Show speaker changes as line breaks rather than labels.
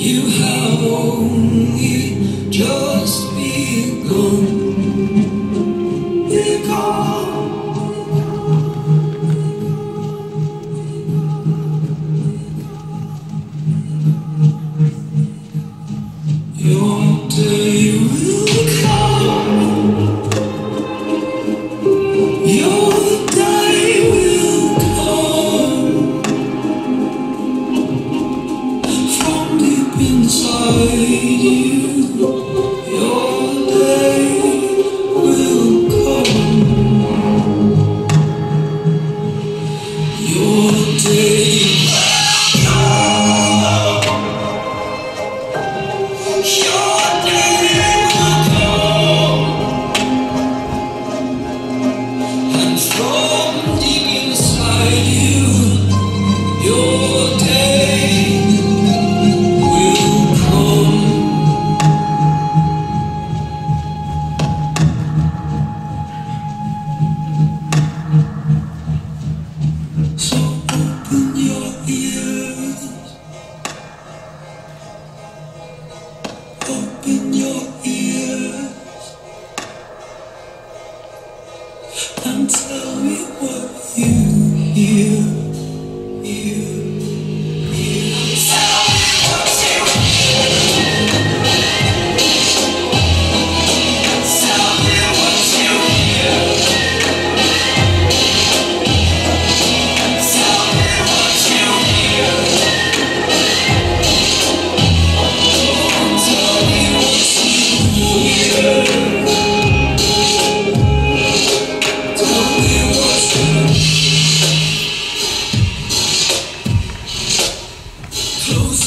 You have only just begun. Your day will come. Your day will come. From deep inside you, your day will come. Your day will come. Your day will come. And from deep inside you, your day will come. So open your ears, open your ears, and tell me what you hear, hear, hear. Tell me what you hear. Tell me what you hear. Tell me what you hear. Tell me what you hear. Tell me what you close